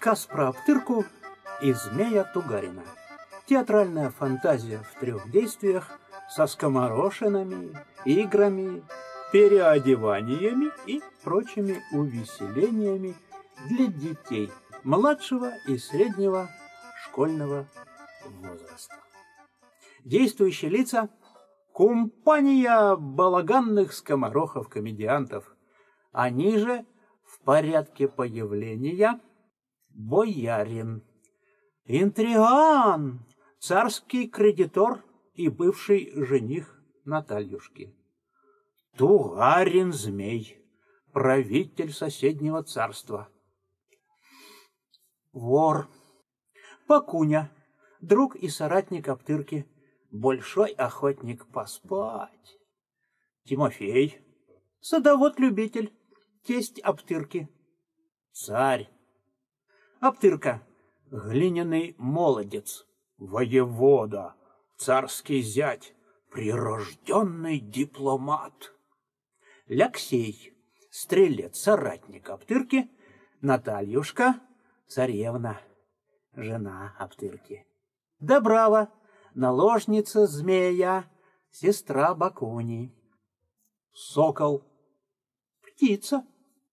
Рассказ про Аптырку и змея Тугарина. Театральная фантазия в 3 действиях со скоморошинами, играми, переодеваниями и прочими увеселениями для детей младшего и среднего школьного возраста. Действующие лица – компания балаганных скоморохов-комедиантов. Они же в порядке появления боярин, интриган, царский кредитор и бывший жених Натальюшки, Тугарин-змей, правитель соседнего царства, вор, Пакуня, друг и соратник Аптырки, большой охотник поспать, Тимофей, садовод-любитель, тесть Аптырки, царь, Аптырка, глиняный молодец, воевода, царский зять, прирожденный дипломат, Ляксей, стрелец, соратник Аптырки, Натальюшка, царевна, жена Аптырки, Добрава, наложница змея, сестра Бакуни, сокол, птица.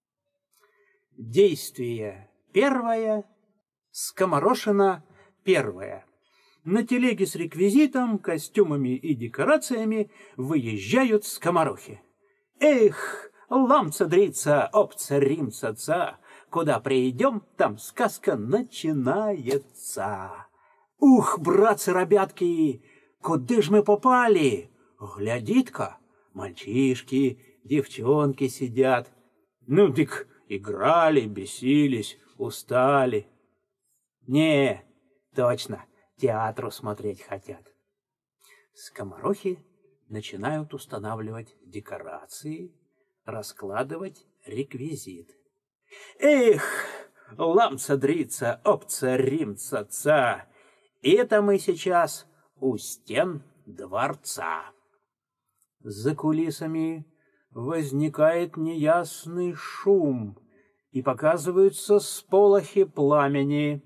Действие первое. Скоморошина первая. На телеге с реквизитом, костюмами и декорациями выезжают скоморохи. Эх, ламца-дрица, опца-римца-ца, куда приидем, там сказка начинается. Ух, братцы-ребятки, куды ж мы попали? Глядит-ка, мальчишки, девчонки сидят. Ну, дык, играли, бесились, устали. Не, точно, театру смотреть хотят. Скоморохи начинают устанавливать декорации, раскладывать реквизит. Эх, ламца-дрица, опца-римца-ца, это мы сейчас у стен дворца. За кулисами возникает неясный шум, и показываются сполохи пламени.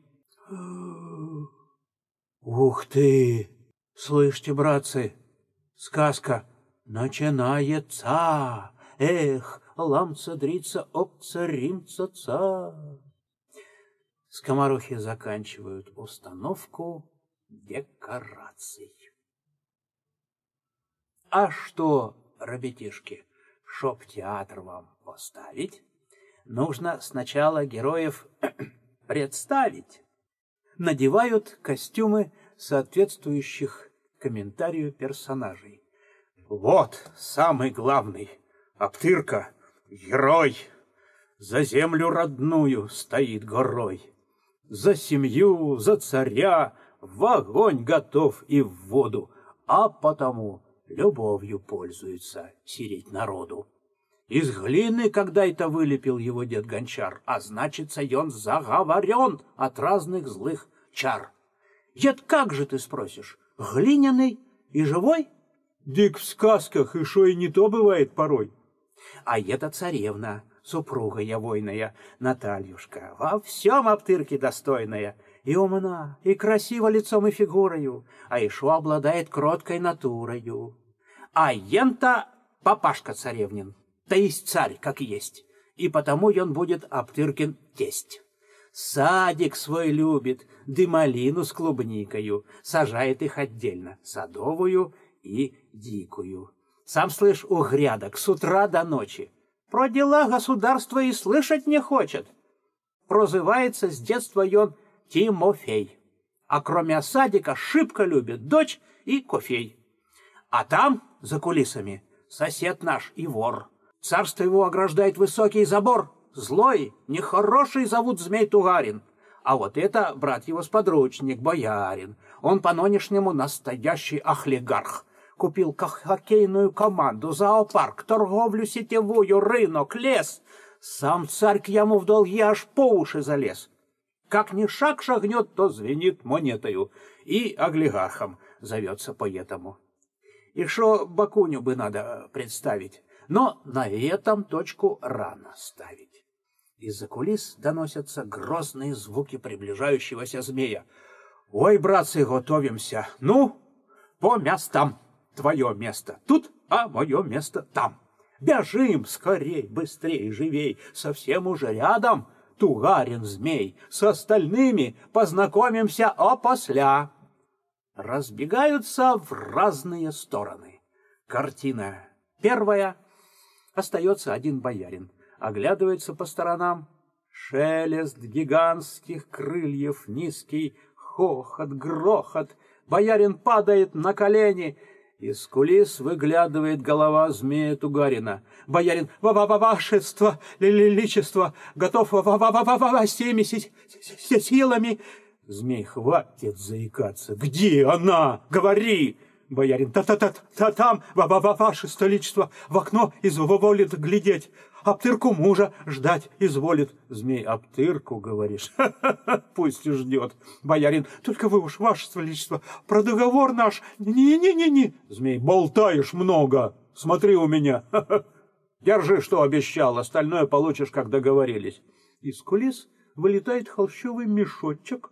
Ух ты! Слышите, братцы, сказка начинается. Эх, ламца-дрица, опца-римца-ца. Скоморохи заканчивают установку декораций. А что, ребятишки, чтоб театр вам поставить, нужно сначала героев представить. Надевают костюмы соответствующих комментарию персонажей. Вот самый главный, Аптырка, герой, за землю родную стоит горой, за семью, за царя, в огонь готов и в воду, а потому любовью пользуется сиреть народу. Из глины когда-то вылепил его дед Гончар, а значится, он заговорен от разных злых чар. Дед, как же ты спросишь, глиняный и живой? Дик в сказках, и шо и не то бывает порой. А это царевна, супруга ягойная, Натальюшка, во всем Аптырки достойная, и умна, и красива лицом и фигурою, а еще обладает кроткой натурою. А ента папашка царевнин, то есть царь, как есть, и потому он будет Аптыркин тесть. Садик свой любит, да малину с клубникою, сажает их отдельно, садовую и дикую. Сам, слышь, у грядок с утра до ночи. Про дела государства и слышать не хочет. Прозывается с детства он Тимофей. А кроме садика шибко любит дочь и кофей. А там, за кулисами, сосед наш и вор. Царство его ограждает высокий забор. Злой, нехороший зовут змей Тугарин. А вот это брат его сподручник, боярин. Он по-нынешнему настоящий олигарх. Купил хоккейную команду, зоопарк, торговлю сетевую, рынок, лес. Сам царь к яму в долги аж по уши залез. Как ни шаг шагнет, то звенит монетою. И олигархом зовется поэтому. И шо Бакуню бы надо представить. Но на этом точку рано ставить. Из-за кулис доносятся грозные звуки приближающегося змея. «Ой, братцы, готовимся! Ну, по местам! Твое место тут, а мое место там! Бежим скорей, быстрей, живей! Совсем уже рядом Тугарин змей! С остальными познакомимся опосля!» Разбегаются в разные стороны. Картина первая. Остается один боярин. Оглядывается по сторонам. Шелест гигантских крыльев, низкий хохот, грохот. Боярин падает на колени. Из кулис выглядывает голова змея Тугарина. Боярин: «Вашество, личество, готов всеми силами». Змей: «Хватит заикаться. Где она? Говори!» Боярин: «Там, ваше столичество, в окно изволит глядеть, Аптырку мужа ждать изволит». Змей: «Аптырку, говоришь? Пусть ждет». Боярин: «Только вы уж, ваше столичество, про договор наш не». Змей: «Болтаешь много, смотри у меня. Держи, что обещал, остальное получишь, как договорились». Из кулис вылетает холщовый мешочек,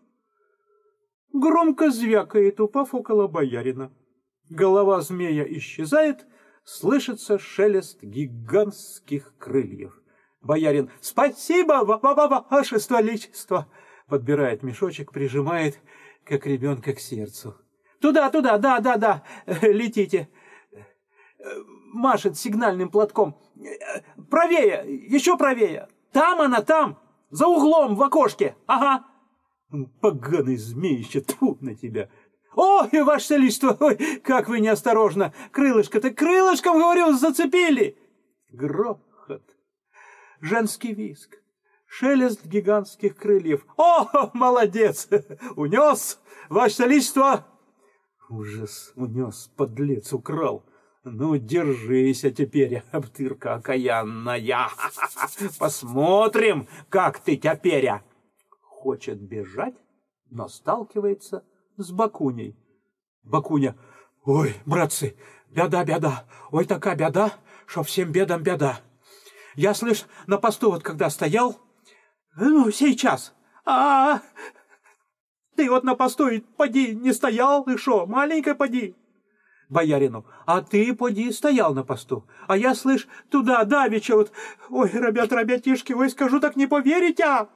громко звякает, упав около боярина. Голова змея исчезает, слышится шелест гигантских крыльев. Боярин: «Спасибо, ваше столичество!» Подбирает мешочек, прижимает, как ребенка, к сердцу. «Туда, да, летите!» Машет сигнальным платком. «Правее, еще правее! Там она, там! За углом, в окошке! Ага!» «Поганый змеище, тьфу на тебя!» «Ой, ваше столичество, ой, как вы неосторожно! Крылышко-то крылышком, говорю, зацепили!» Грохот, женский визг, шелест гигантских крыльев. «О, молодец! Унес, ваше столичество!» Ужас, унес, подлец, украл. «Ну, держись, а теперь, Аптырка окаянная! Посмотрим, как ты теперь!» Хочет бежать, но сталкивается с Бакуней. Бакуня: «Ой, братцы, беда, ой, такая беда, что всем бедам беда. Я, слышь, на посту вот когда стоял, ну, сейчас, ты вот на посту и поди не стоял, и шо, маленькая поди». Боярину: «А ты, поди, стоял на посту, а я, слышь, туда, давеча вот, ой, ребятишки, ой, скажу, так не поверите, а?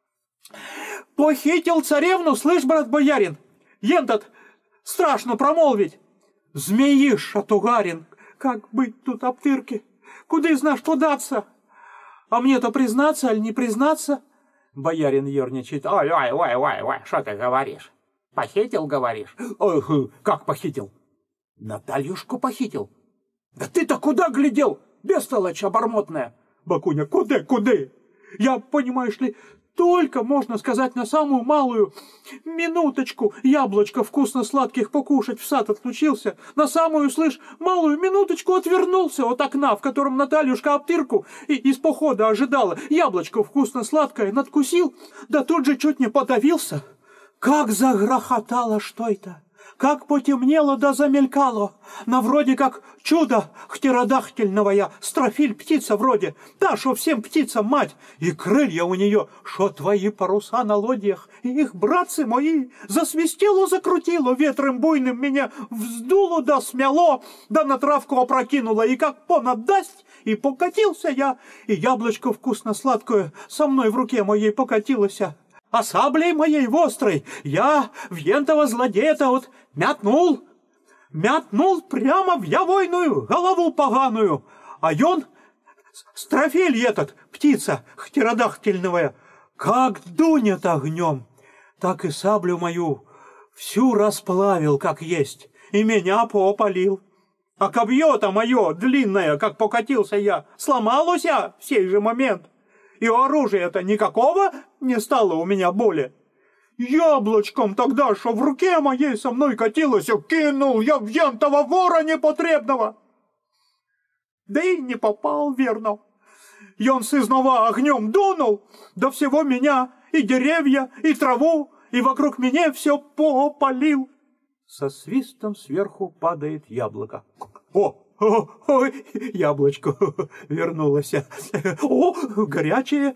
Похитил царевну, слышь, брат боярин, ентот, страшно промолвить. Змеиша Тугарин, как быть тут, Аптырке? Куда знаешь податься? А мне-то признаться, аль не признаться?» Боярин ерничает: «Ой, что ты говоришь? Похитил, говоришь?» «Ой, как похитил? Натальюшку похитил. Да ты-то куда глядел, бестолочь обормотная?» Бакуня: «Куда? Я, понимаешь ли, только, можно сказать, на самую малую минуточку яблочко вкусно-сладких покушать в сад отлучился, на самую, слышь, малую минуточку отвернулся от окна, в котором Натальюшка Аптырку из похода ожидала, яблочко вкусно-сладкое надкусил, да тут же чуть не подавился. Как загрохотало что это! Как потемнело да замелькало, на вроде как чудо хтеродахтельного, строфиль птица вроде, та, шо всем птицам мать, и крылья у нее, шо твои паруса на лодьях, и их, братцы мои, засвистело-закрутило ветром буйным, меня вздуло да смяло, да на травку опрокинуло, и как понаддасть, и покатился я, и яблочко вкусно-сладкое со мной в руке моей покатилося. А саблей моей вострой я в ентого злодея-то вот мятнул прямо в явойную голову поганую, а ён, строфель этот, птица хтеродахтельная, как дунет огнем, так и саблю мою всю расплавил, как есть, и меня поопалил. А копье-то мое длинное, как покатился я, сломалось я в сей же момент. И оружия-то никакого не стало у меня боли. Яблочком тогда, что в руке моей со мной катилось, кинул я в ентого вора непотребного. Да и не попал, верно. И он сызнова огнем дунул, до всего меня, и деревья, и траву, и вокруг меня все поопалил. Со свистом сверху падает яблоко. «О, Ой, яблочко вернулось. О, горячее.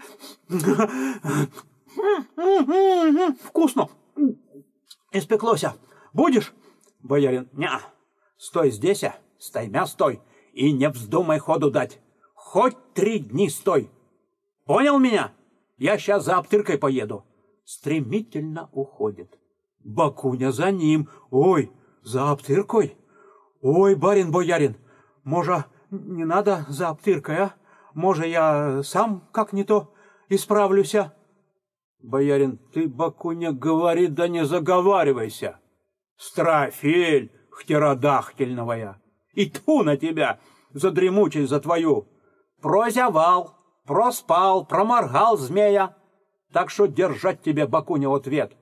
Вкусно. Испеклося. Будешь? Боярин: не, стой здесь, стоймя стой, и не вздумай ходу дать. Хоть 3 дни стой. Понял меня? Я сейчас за Аптыркой поеду. Стремительно уходит. Бакуня за ним. Ой, за Аптыркой? Ой, барин-боярин, може, не надо за Аптыркой, а? Може, я сам как не то исправлюся? Боярин: ты, Бакуня, говори, да не заговаривайся. Строфель хтеродахтельновая, и тьфу на тебя, за дремучесть за твою. Прозявал, проспал, проморгал змея, так что держать тебе, Бакуня, ответ.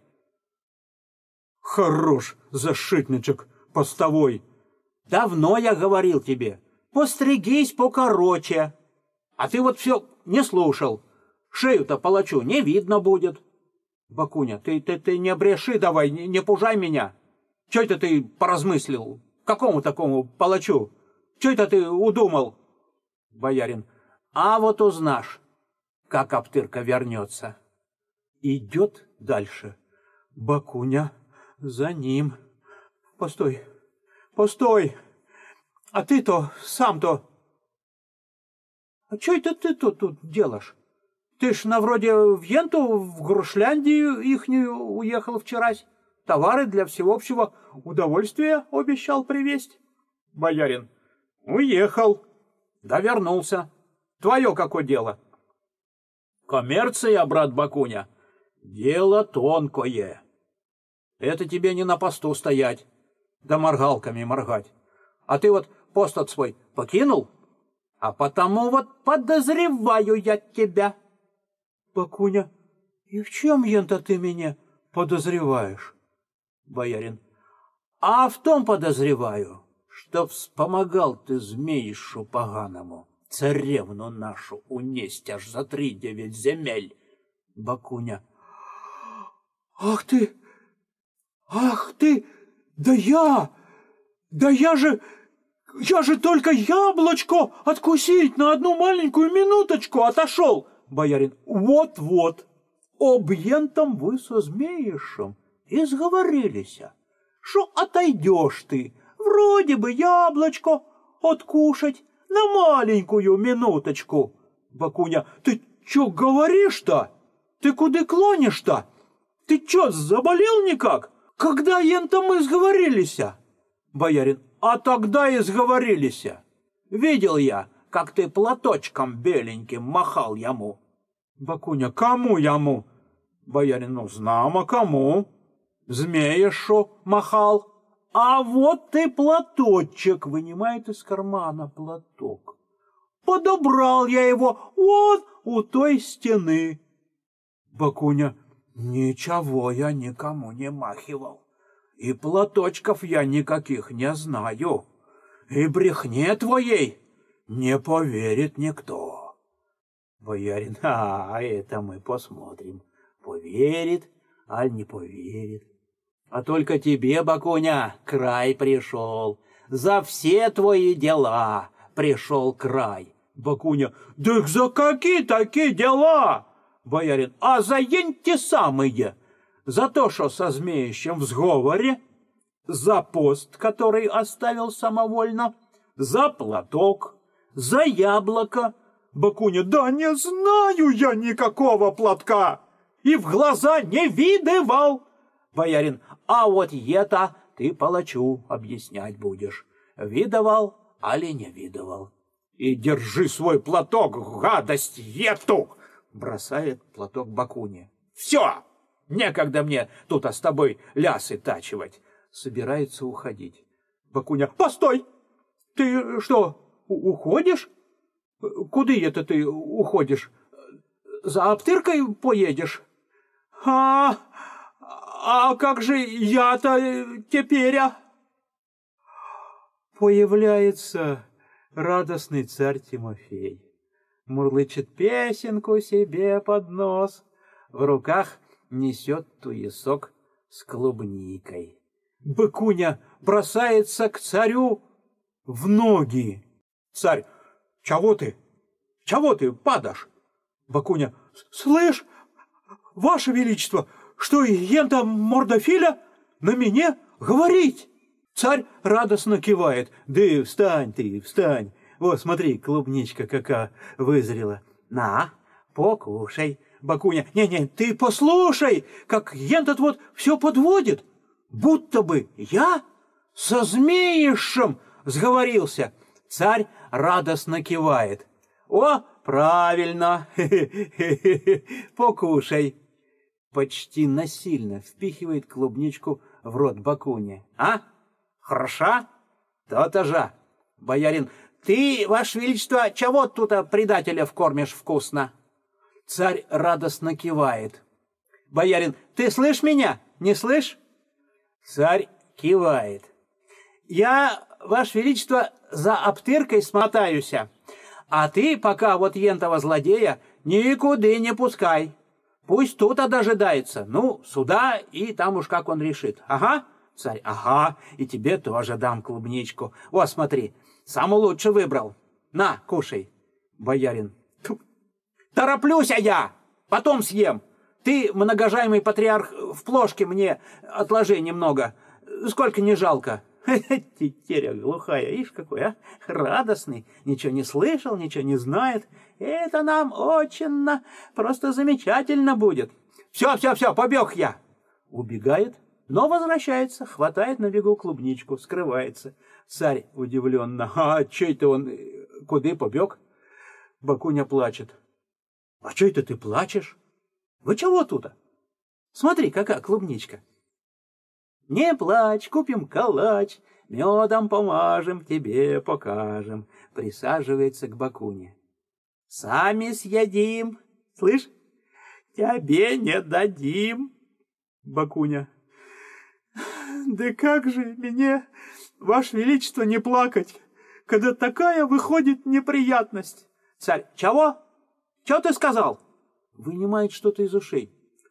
Хорош зашитничек постовой. Давно я говорил тебе, постригись покороче. А ты вот все не слушал. Шею-то палачу не видно будет. Бакуня: ты не бреши давай, не пужай меня. Чё это ты поразмыслил? Какому такому палачу? Чё это ты удумал? Боярин: а вот узнашь, как Аптырка вернется. Идет дальше. Бакуня за ним. Постой, постой. А ты-то, сам-то... А чё это ты тут делаешь? Ты ж на вроде в Енту, в Грушляндию ихнюю уехал вчерась. Товары для всеобщего удовольствия обещал привезть. Боярин: уехал. Да вернулся. Твое какое дело? Коммерция, брат Бакуня, дело тонкое. Это тебе не на посту стоять, да моргалками моргать. А ты вот пост от свой покинул? А потому вот подозреваю я тебя. Бакуня: и в чем, ента, ты меня подозреваешь? Боярин: а в том подозреваю, что вспомогал ты змеишу поганому, царевну нашу унесть аж за 3-9 земель. Бакуня: ах ты, да я же только яблочко откусить на 1 маленькую минуточку отошел. Боярин: вот-вот, об ентом вы со змеишем и сговорились, что отойдешь ты, вроде бы яблочко откушать на маленькую минуточку. Бакуня: ты чё говоришь-то? Ты куда клонишь-то? Ты чё, заболел никак? Когда ента мы сговорились? Боярин: а тогда и сговорились. Видел я, как ты платочком беленьким махал ему. Бакуня: кому ему? Боярин: ну, знамо кому. Змея шо махал. А вот ты платочек, вынимает из кармана платок. Подобрал я его вот у той стены. Бакуня: ничего я никому не махивал. И платочков я никаких не знаю. И брехне твоей не поверит никто. Боярин: а это мы посмотрим, поверит, аль не поверит. А только тебе, Бакуня, край пришел. За все твои дела пришел край. Бакуня: да за какие такие дела? Боярин: а за те самые. За то, что со змеищем в сговоре, за пост, который оставил самовольно, за платок, за яблоко. Бакуня: да не знаю я никакого платка и в глаза не видывал. Боярин: а вот это ты палачу объяснять будешь. Видывал, али не видывал. И держи свой платок, гадость ету! Бросает платок Бакуне. Все! Некогда мне тут с тобой лясы тачивать. Собирается уходить. Бакуня: постой! Ты что, уходишь? Куда это ты уходишь? За Аптыркой поедешь? А как же я-то теперь? Появляется радостный царь Тимофей. Мурлычет песенку себе под нос. В руках несет туесок с клубникой. Бакуня бросается к царю. в ноги. Царь: чего ты? Чего ты падашь? Бакуня: слышь, ваше величество, что ента мордофиля на меня говорить? Царь радостно кивает: да встань ты, встань. Вот, смотри, клубничка какая вызрела. На, покушай. Бакуня: не-не, ты послушай, как ентот вот все подводит. Будто бы я со змеишем сговорился. Царь радостно кивает: о, правильно, покушай. Почти насильно впихивает клубничку в рот Бакуне. А? Хороша? То-то же. Боярин: ты, ваше величество, чего тут предателя вкормишь вкусно? Царь радостно кивает. Боярин: ты слышь меня? Не слышь? Царь кивает. Я, ваше величество, за обтыркой смотаюся, а ты пока вот ентого злодея никуда не пускай. Пусть тут дожидается. Ну, сюда, и там уж как он решит. Ага. Царь: ага, и тебе тоже дам клубничку. О, смотри, самую лучшую выбрал. На, кушай. Боярин: тороплюсь я, потом съем. Ты, многожаемый патриарх, в плошке мне отложи немного. Сколько не жалко. Тетеря глухая, ишь какой, а? Радостный, ничего не слышал, ничего не знает. Это нам очень просто замечательно будет. Все, побег я. Убегает, но возвращается, хватает на бегу клубничку, скрывается. Царь удивленно: а че это он, куда побег? Бакуня плачет: а че это ты плачешь? Вы чего тут? Смотри, какая клубничка. Не плачь, купим калач, медом помажем, тебе покажем. Присаживается к Бакуне. Сами съедим, слышь, тебе не дадим. Бакуня: да как же мне, ваше величество, не плакать, когда такая выходит неприятность? Царь: чего? Чего ты сказал? Вынимает что-то из ушей.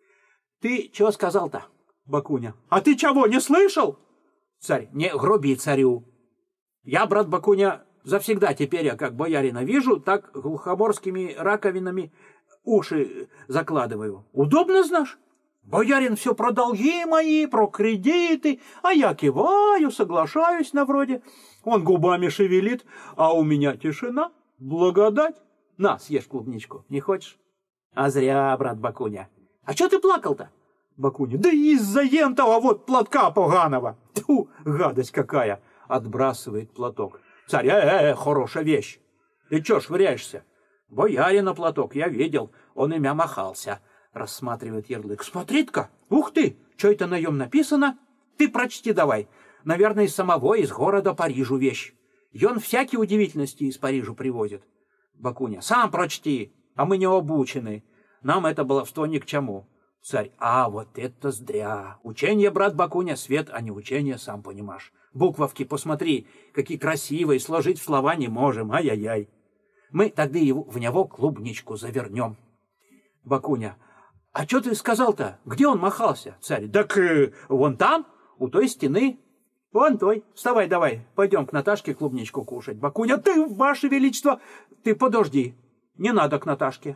Ты чего сказал-то? Бакуня: а ты чего, не слышал? Царь: не груби царю. Я, брат Бакуня, завсегда теперь, я как боярина вижу, так глухоборскими раковинами уши закладываю. Удобно, знаешь? Боярин все про долги мои, про кредиты, а я киваю, соглашаюсь на вроде. Он губами шевелит, а у меня тишина, благодать. На, съешь клубничку, не хочешь? А зря, брат Бакуня. А что ты плакал-то? Бакуня: да из-за ентого вот платка поганого. Тьфу, гадость какая. Отбрасывает платок. Царь: хорошая вещь. Ты чё швыряешься? Боярина платок, я видел, он имя махался. Рассматривает ярлык. Смотри-ка, ух ты, что это на нем написано? Ты прочти давай. Наверное, из самого, из города Парижу вещь. И он всякие удивительности из Парижа привозит. Бакуня: сам прочти, а мы не обучены. Нам это баловство ни к чему. Царь: а вот это зря. Учение, брат Бакуня, свет, а не учение, сам понимаешь. Буквовки посмотри, какие красивые, сложить в слова не можем, ай-яй-яй. Мы тогда в него клубничку завернем. Бакуня: а что ты сказал-то? Где он махался? Царь: так вон там, у той стены. Вон той. Вставай давай, пойдем к Наташке клубничку кушать. Бакуня: ты, ваше величество, ты подожди. Не надо к Наташке.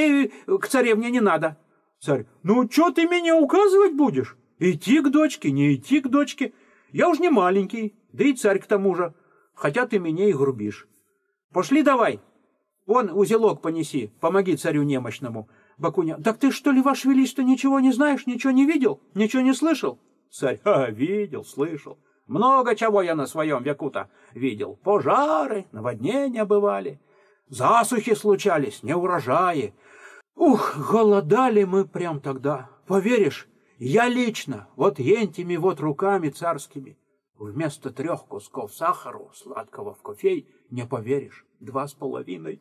К царевне не надо. Царь: ну что ты меня указывать будешь? Идти к дочке, не идти к дочке. Я уж не маленький, да и царь к тому же. Хотя ты меня и грубишь. Пошли давай. Вон узелок понеси, помоги царю немощному. Бакуня: так ты что ли, ваше величество, ничего не знаешь, ничего не видел, ничего не слышал? Царь: видел, слышал. Много чего я на своем веку-то видел. Пожары, наводнения бывали, засухи случались, неурожаи. Ух, голодали мы прям тогда. Поверишь, я лично, вот ентими вот руками царскими, вместо 3 кусков сахару сладкого в кофей, не поверишь, 2,5.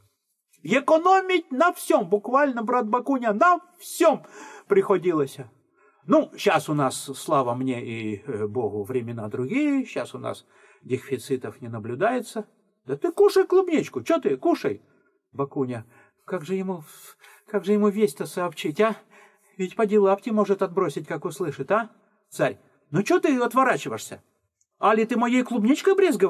Экономить на всем, буквально, брат Бакуня, на всем приходилось. Ну, сейчас у нас, слава мне и Богу, времена другие, сейчас у нас дефицитов не наблюдается. Да ты кушай клубничку, что ты, кушай. Бакуня: как же ему весть-то сообщить, а? Ведь поди лапти может отбросить, как услышит, а? Царь: ну что ты отворачиваешься? Али ты моей клубничкой брезговаешь?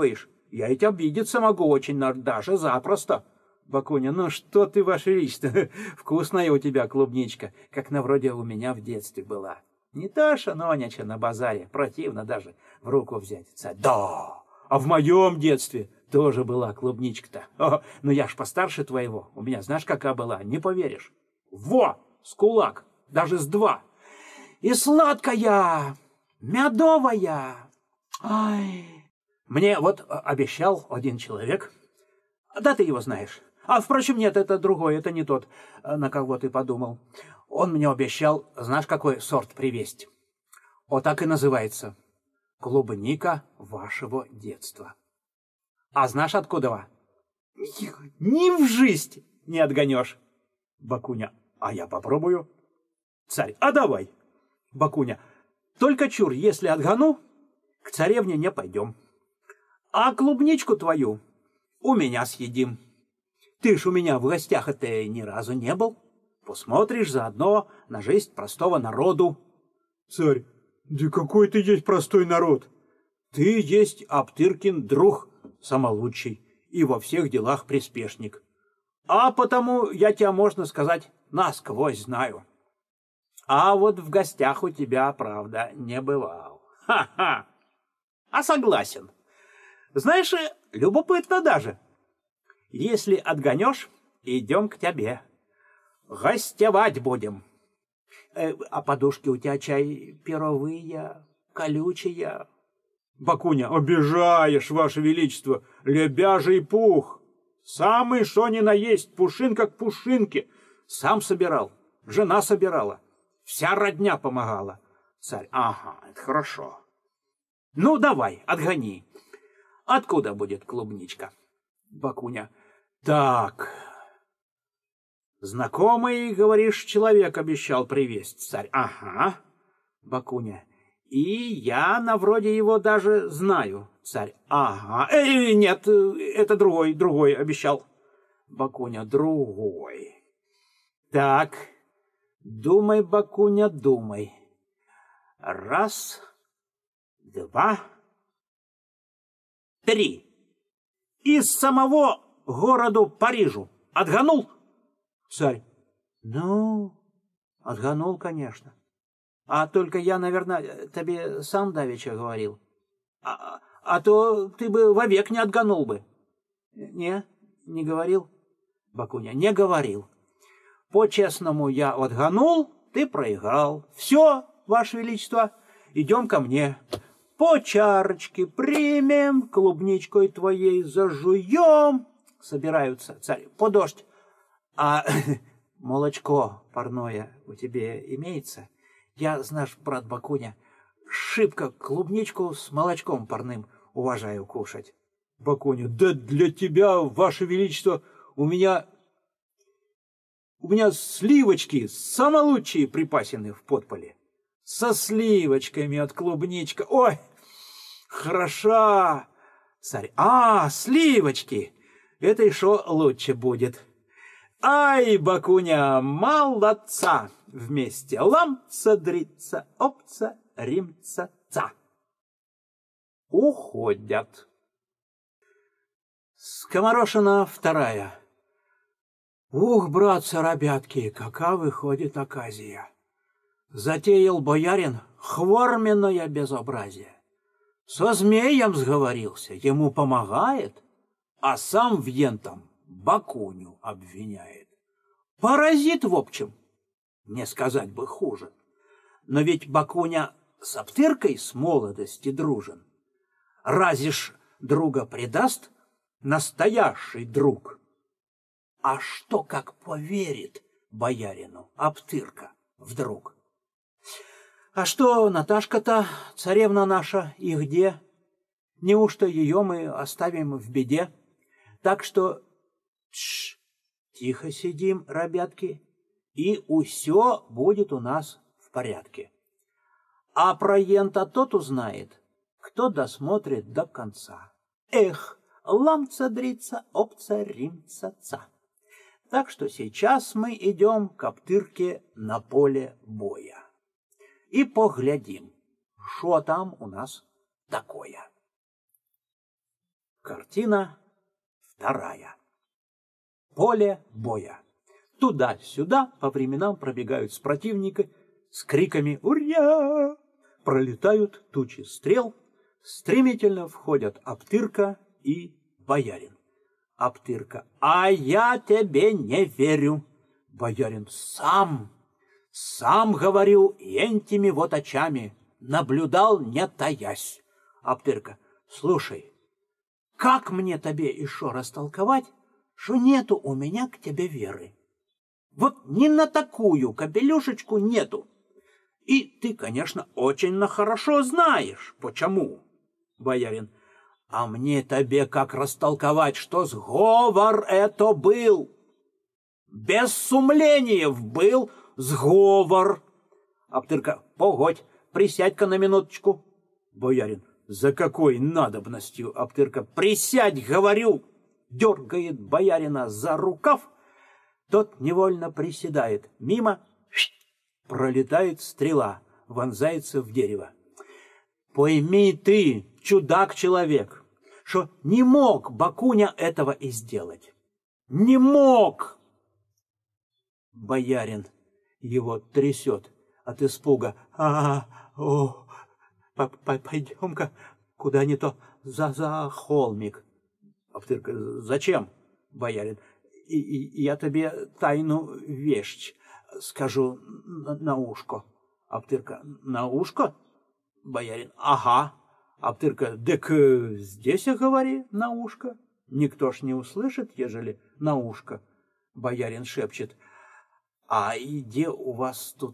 Я ведь обидеться могу очень, даже запросто. Бакуня, ну что ты, ваше величество, вкусная у тебя клубничка, как на вроде у меня в детстве была. Не та шаноняча на базаре, противно даже в руку взять. Царь, да, а в моем детстве тоже была клубничка-то. Ну я ж постарше твоего, у меня знаешь, какая была, не поверишь. Во, с кулак, даже с два. И сладкая, медовая. Ай. Мне вот обещал один человек, да ты его знаешь. А, впрочем, нет, это другой, это не тот, на кого ты подумал. Он мне обещал, знаешь, какой сорт привезть? Вот так и называется. Клубника вашего детства. А знаешь, откуда? Ни в жизнь не отгонешь. Бакуня, а я попробую. Царь, а давай. Бакуня, только чур, если отгону, к царевне не пойдем. А клубничку твою у меня съедим. Ты ж у меня в гостях-то ни разу не был. Посмотришь заодно на жизнь простого народу. Царь, да какой ты есть простой народ? Ты есть Аптыркин друг самолучший и во всех делах приспешник. А потому я тебя, можно сказать, насквозь знаю. А вот в гостях у тебя, правда, не бывал. Ха-ха! А согласен. Знаешь, любопытно даже. Если отгонешь, идем к тебе. Гостевать будем. А подушки у тебя, чай, перовые, колючие? Бакуня, обижаешь, ваше величество, лебяжий пух. Самый шо ни на есть, пушинка к пушинке. Сам собирал, жена собирала, вся родня помогала. Царь, ага, это хорошо. Ну, давай, отгони. Откуда будет клубничка? Бакуня, так... Знакомый, говоришь, человек обещал привезть. Царь, ага. Бакуня, и я на вроде его даже знаю. Царь, ага. Нет, это другой обещал. Бакуня, другой. Так, думай, Бакуня, думай. Раз, два, три. Из самого городу Парижу отгонул? Царь, ну, отгонул, конечно. А только я, наверное, тебе сам давеча говорил. А то ты бы вовек не отгонул бы. Не говорил? Бакуня, не говорил. По-честному я отгонул, ты проиграл. Все, ваше величество, идем ко мне. По чарочке примем, клубничкой твоей зажуем. Собираются, царь, по дождь. А молочко парное у тебя имеется? Я, знаешь, брат Бакуня, шибко клубничку с молочком парным уважаю кушать. Бакуня, да для тебя, ваше величество, у меня сливочки самолучшие припасены в подполе. Со сливочками от клубничка. Ой, хороша. Царь, сливочки. Это еще лучше будет. Ай, Бакуня, молодца! Вместе ламца, дрица, опца, римца, ца. Уходят. Скоморошина вторая. Ух, братцы, ребятки, какая выходит оказия. Затеял боярин хворменное безобразие. Со змеем сговорился, ему помогает, а сам вьентом Бакуню обвиняет. Паразит, в общем, не сказать бы хуже. Но ведь Бакуня с Аптыркой с молодости дружен. Разве ж друга предаст настоящий друг? А что, как поверит боярину Аптырка вдруг? А что Наташка-то, царевна наша, и где? Неужто ее мы оставим в беде? Так что тихо сидим, ребятки, и усё будет у нас в порядке. А про ента тот узнает, кто досмотрит до конца. Эх, ламца-дрица, опца-римца-ца. Так что сейчас мы идем к Аптырке на поле боя. И поглядим, что там у нас такое. Картина вторая. Поле боя. Туда-сюда по временам пробегают с противника с криками «Ура!». Пролетают тучи стрел, стремительно входят Аптырка и боярин. Аптырка: «А я тебе не верю». Боярин: сам говорил этими вот очами, наблюдал, не таясь. Аптырка: «Слушай, как мне тебе еще растолковать, что нету у меня к тебе веры? Вот ни на такую капелюшечку нету. И ты, конечно, очень хорошо знаешь, почему». Боярин: «А мне тебе как растолковать, что сговор это был? Без сумлениев был сговор». Аптырка: «Погодь, присядь-ка на минуточку». Боярин: «За какой надобностью?» Аптырка: «Присядь, говорю!» Дергает боярина за рукав, тот невольно приседает. Мимо пролетает стрела, вонзается в дерево. Пойми ты, чудак-человек, что не мог Бакуня этого и сделать. Не мог!» Боярин его трясет от испуга. Пойдем-ка куда не то за холмик». Аптырка: «Зачем?» Боярин: «Я тебе тайну вещь скажу на ушко». Аптырка: «На ушко?» Боярин: «Ага». Аптырка: «Дык здесь говори на ушко. Никто ж не услышит, ежели на ушко». Боярин шепчет: «А где у вас тут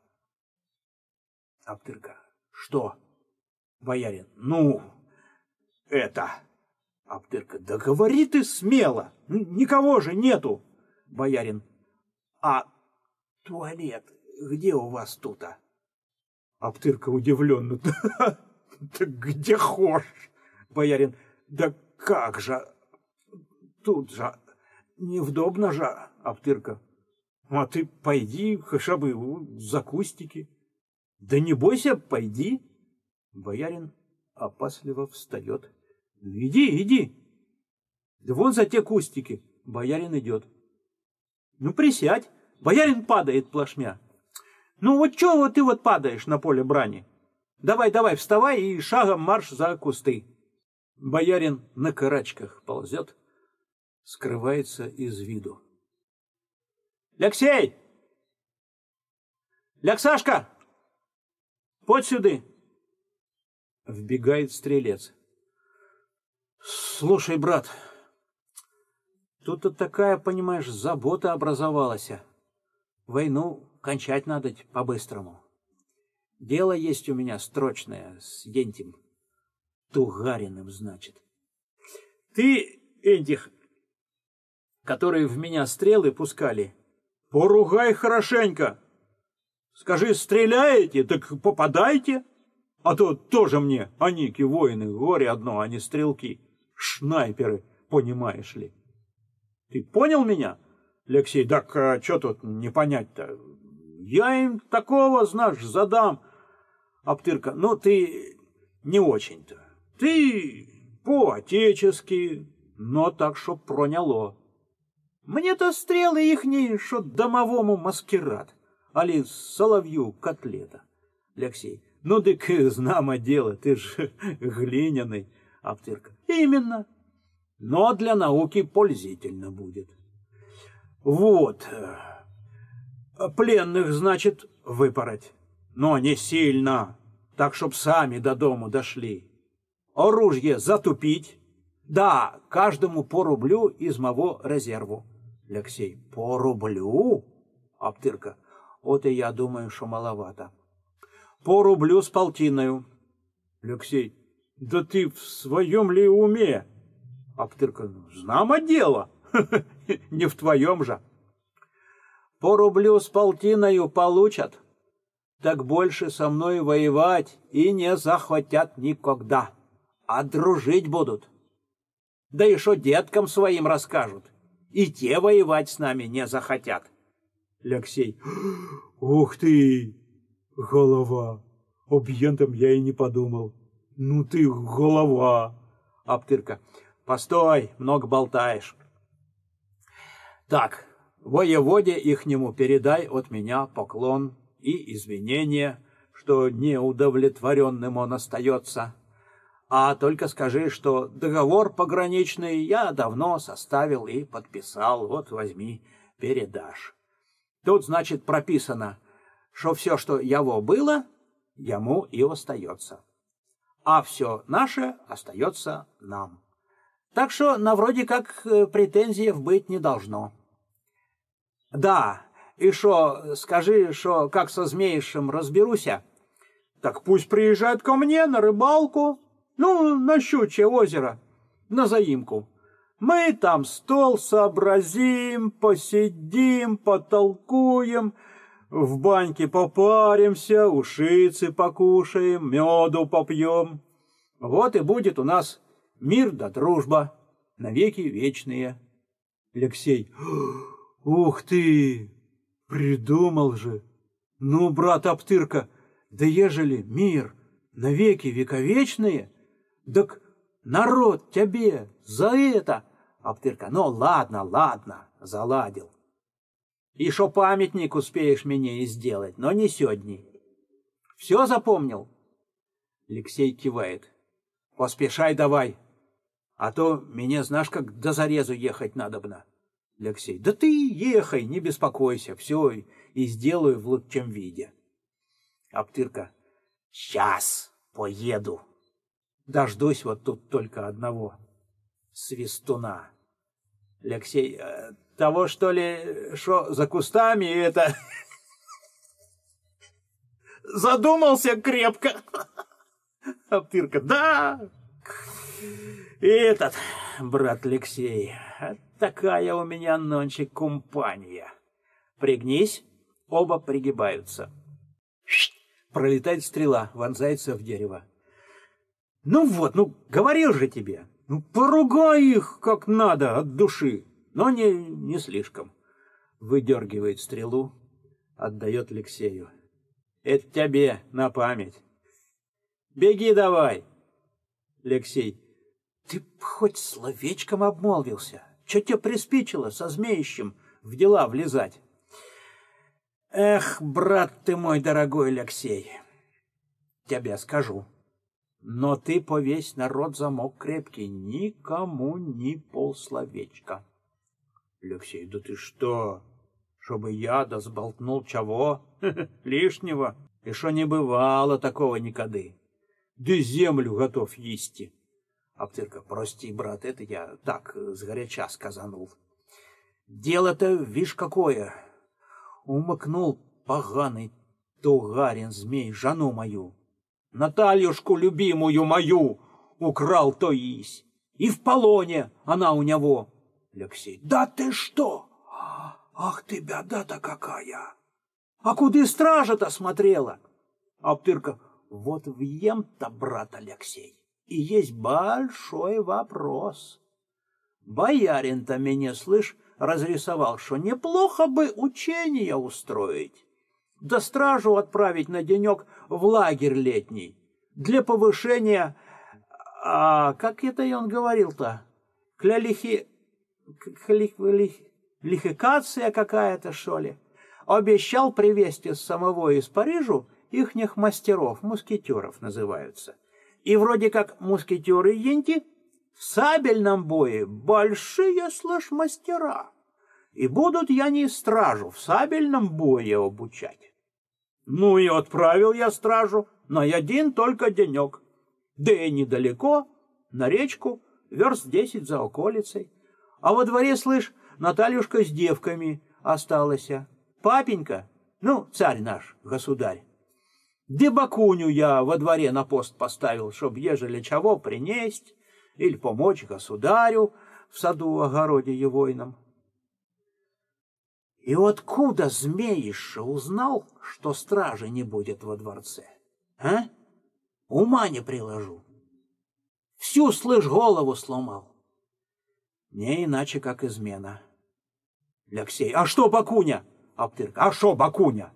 Аптырка: «Что?» Боярин: «Ну, это...» Аптырка: «Да говори ты смело, никого же нету». Боярин: «А туалет где у вас тут?» Аптырка удивленно: «Да где хошь». Боярин: «Да как же, тут же неудобно же». Аптырка: «А ты пойди хотя бы за кустики». «Да не бойся, пойди». Боярин опасливо встает. «Иди. Да вон за те кустики». Боярин идет. «Ну, присядь». Боярин падает плашмя. «Ну, вот чего ты вот падаешь на поле брани? Давай, вставай и шагом марш за кусты». Боярин на карачках ползет, скрывается из виду. «Лексей! Лексашка! Подь сюды!» Вбегает стрелец. «Слушай, брат, тут такая, понимаешь, забота образовалась. Войну кончать надо по-быстрому. Дело есть у меня строчное с Ентем Тугариным, значит. Ты этих, которые в меня стрелы пускали, поругай хорошенько. Скажи, стреляете, так попадайте. А то тоже мне, аники, воины, горе одно, а не стрелки, шнайперы, понимаешь ли. Ты понял меня, Алексей? Так что тут не понять-то? Я им такого, знаешь, задам». Аптырка: «Ну, ты не очень-то. Ты по-отечески, но так, чтоб проняло. Мне-то стрелы ихние, что домовому маскирад, али соловью котлета». Алексей: «Ну, дык, знамо дело, ты ж глиняный». Аптырка: «Именно. Но для науки пользительно будет. Вот, пленных, значит, выпороть, но не сильно, так, чтоб сами до дому дошли. Оружие затупить, да, каждому по рублю из моего резерву». Алексей: «По рублю?» Аптырка: «Вот и я думаю, что маловато. По рублю с полтиною». Алексей: «Да ты в своем ли уме?» Аптырка: «Знамо дело, не в твоем же». «По рублю с полтиною получат, так больше со мной воевать и не захотят никогда, а дружить будут. Да и шо деткам своим расскажут, и те воевать с нами не захотят». Алексей: «Ух ты, голова, об ентом я и не подумал. Ну ты голова». Аптырка: Постой, много болтаешь. Так, воеводе ихнему передай от меня поклон и извинения, что неудовлетворенным он остается. А только скажи, что договор пограничный я давно составил и подписал. Вот возьми, передашь. Тут, значит, прописано, что все, что яво было, ему и остается. А все наше остается нам. Так что на вроде как претензий быть не должно. Да, и шо, скажи, что как со Змеишем разберуся, так пусть приезжает ко мне на рыбалку, ну, на Щучье озеро, на заимку. Мы там стол сообразим, посидим, потолкуем, в баньке попаримся, ушицы покушаем, меду попьем. Вот и будет у нас мир да дружба, навеки вечные. Алексей: ух ты, придумал же. Ну, брат Аптырка, да ежели мир навеки вековечные, так народ тебе за это. Аптырка: ну ладно, ладно, заладил. И шо памятник успеешь мне и сделать, но не сегодня. Все запомнил? Алексей кивает. Поспешай давай, а то мне, знаешь, как до зарезу ехать надобно. Алексей: да ты ехай, не беспокойся, все и сделаю в лучшем виде. Аптырка: сейчас поеду. Дождусь вот тут только одного свистуна. Алексей: того, что ли, что за кустами это... Задумался крепко. Аптырка: да, этот, брат Алексей, такая у меня нонче компания. Пригнись, оба пригибаются. Пролетает стрела, вонзается в дерево. Ну вот, ну говорил же тебе, ну поругай их как надо от души, но не слишком. Выдергивает стрелу, отдает Алексею. Это тебе на память. Беги давай. Алексей: ты б хоть словечком обмолвился. Че тебе приспичило со Змеищем в дела влезать? Эх, брат ты мой дорогой Алексей, тебе скажу. Но ты повесь народ замок крепкий, никому ни полсловечка. Алексей: да ты что, чтобы я да сболтнул чего лишнего, и шо не бывало такого никады. Да землю готов есть. Аптырка: прости, брат, это я так сгоряча сказанул. Дело-то, вишь, какое. Умыкнул поганый тугарин змей жену мою, Натальюшку любимую мою, украл то есть. И в полоне она у него. Алексей: да ты что? Ах ты, беда-то какая! А куды стража-то смотрела? Аптырка: вот въем-то, брат Алексей, и есть большой вопрос. Боярин-то меня, слышь, разрисовал, что неплохо бы учение устроить, да стражу отправить на денек в лагерь летний для повышения, как это и он говорил-то, лихикация какая-то, что ли. Обещал привезти с самого из Парижа ихних мастеров, мускетеров называются. И вроде как мускетеры енти в сабельном бое большие, слышь, мастера. И будут я не стражу в сабельном бое обучать. Ну и отправил я стражу на один только денек. Да и недалеко, на речку, верст 10 за околицей. А во дворе, слышь, Натальюшка с девками осталась. Папенька, ну, царь наш, государь. Дебакуню я во дворе на пост поставил, чтоб ежели чего принесть или помочь государю в саду-огороде егойном. И откуда Змеиша узнал, что стражи не будет во дворце? А? Ума не приложу. Всю, слышь, голову сломал. Не иначе, как измена. Алексей: а что Бакуня? Аптырка: а что Бакуня?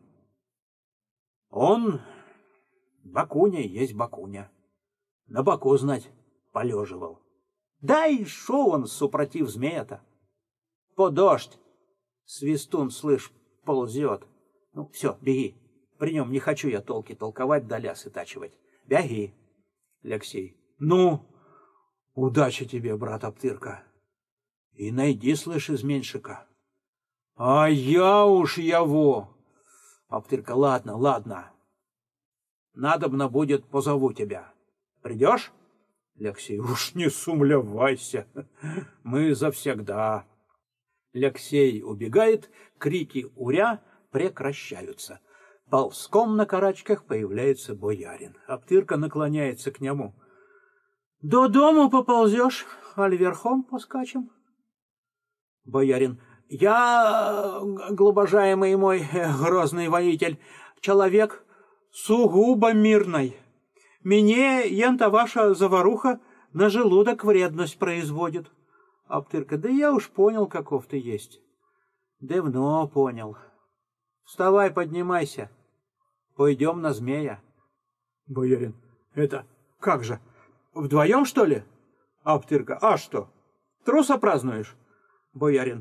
Он Бакуня есть Бакуня. На боку, знать, полеживал. Да и шо он, супротив змея-то? По дождь. Свистун, слышь, ползет. Ну, все, беги. При нем не хочу я толки толковать да лясы тачивать. Беги. Алексей. Ну, удачи тебе, брат Аптырка. И найди, слышь, изменщика. А я уж его. Аптырка, ладно, ладно. Надобно будет, позову тебя. Придешь? Алексей, уж не сумлявайся. Мы завсегда. Алексей убегает, крики уря прекращаются. Ползком на карачках появляется боярин. Аптырка наклоняется к нему. До дому поползешь, аль верхом поскачем? Боярин. Я, глубожаемый мой грозный воитель, человек сугубо мирный. Мне ента ваша заваруха на желудок вредность производит. Аптырка. Да я уж понял, каков ты есть. Давно понял. Вставай, поднимайся. Пойдем на змея. Боярин. Это как же? Вдвоем, что ли? Аптырка. А что? Труса празднуешь? Боярин.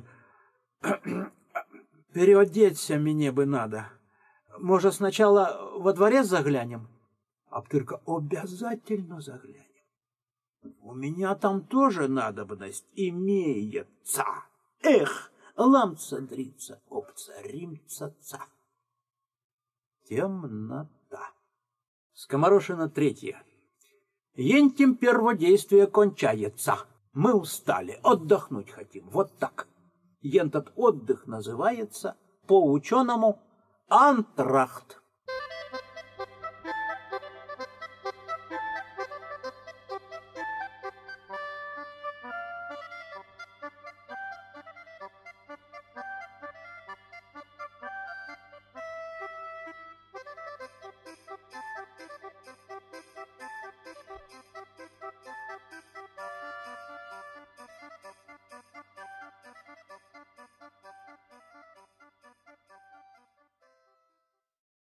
Переодеться мне бы надо. Может, сначала во дворец заглянем? Аптырка. Обязательно заглянем. У меня там тоже надобность имеется. Эх, ламца-дрица, опца-римца-ца. Темнота. Скоморошина 3. Ентим перводействие кончается. Мы устали, отдохнуть хотим. Вот так. Ентот отдых называется по-ученому антрахт.